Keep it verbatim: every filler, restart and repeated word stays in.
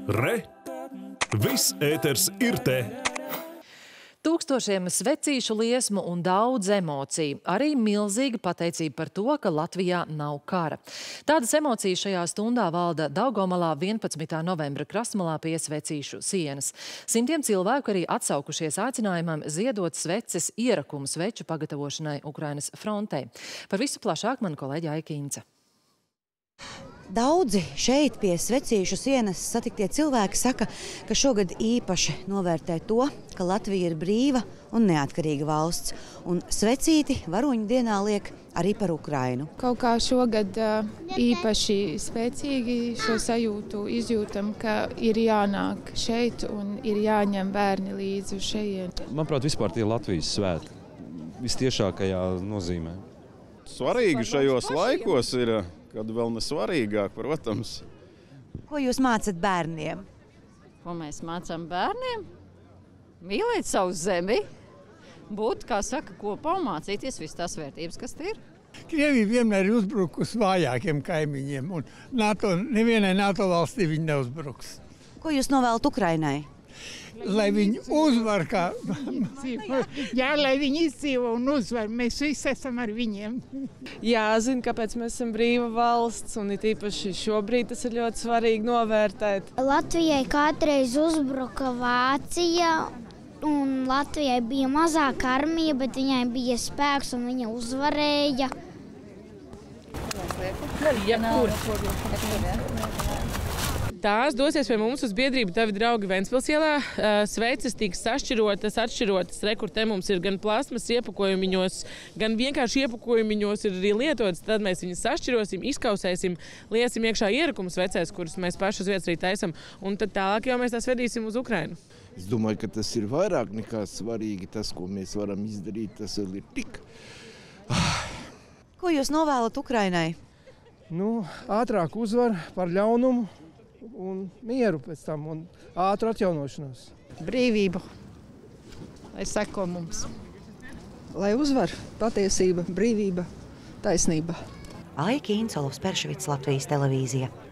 Re! Viss ēters ir te! Tūkstošiem svecīšu liesmu un daudz emociju. Arī milzīga pateicība par to, ka Latvijā nav kara. Tādas emocijas šajā stundā valda Daugomalā vienpadsmitā novembra krastmalā pie svecīšu sienas. Simtiem cilvēku arī atsaukušies aicinājumam ziedot sveces ierakumu sveču pagatavošanai Ukrainas frontei. Par visu plašāk man kolēģi Aika Ince. Daudzi šeit pie svecīšu sienas satiktie cilvēki saka, ka šogad īpaši novērtē to, ka Latvija ir brīva un neatkarīga valsts, un svecīti varoņu dienā liek arī par Ukrainu. Kaut kā šogad īpaši spēcīgi šo sajūtu izjūtam, ka ir jānāk šeit un ir jāņem bērni līdzi uz šejien. Manuprāt, vispār tie Latvijas svētki vistiešākajā nozīmē. Svarīgi šajos laikos ir, kad vēl nesvarīgāk, protams. Ko jūs mācat bērniem? Ko mēs mācām bērniem? Mīlēt savu zemi, būt, kā saka, kopā un mācīties visas tās vērtības, kas te ir. Krievija vienmēr ir uzbrukusi vājākiem kaimiņiem, un NATO, nevienai NATO valstī viņi neuzbruks. Ko jūs novēlat Ukrainai? Lai viņi uzvar, kā... Jā, lai viņi izdzīvo un uzvar. Mēs visi esam ar viņiem. Jāzina, kāpēc mēs esam brīva valsts, un it īpaši šobrīd tas ir ļoti svarīgi novērtēt. Latvijai kādreiz uzbruka Vācija, un Latvijai bija mazāka armija, bet viņai bija spēks un viņa uzvarēja. Tās dosies pie mums uz biedrību Tavi draugi Ventspils ielā. Sveces tiks sašķirotas, atšķirotas. Rekur te mums ir gan plasmas iepakojumiņos, gan vienkārši iepakojumiņos ir arī lietotas. Tad mēs viņus sašķirosim, izkausēsim, liesim iekšā ierakumu svecēs, kurus mēs paši uz vietas arī taisam. Un tad tālāk jau mēs tās vedīsim uz Ukrainu. Es domāju, ka tas ir vairāk nekā svarīgi. Tas, ko mēs varam izdarīt, tas ir tik. Ko jūs novēlat Ukrainai? Nu, ātrāk uzvar par ļaunumu un mieru pēc tam, un ātru atjaunošanos. Brīvību, lai seko mums. Lai uzvar patiesība, brīvība, taisnība. Aika Ince, Perševits, Latvijas televīzija.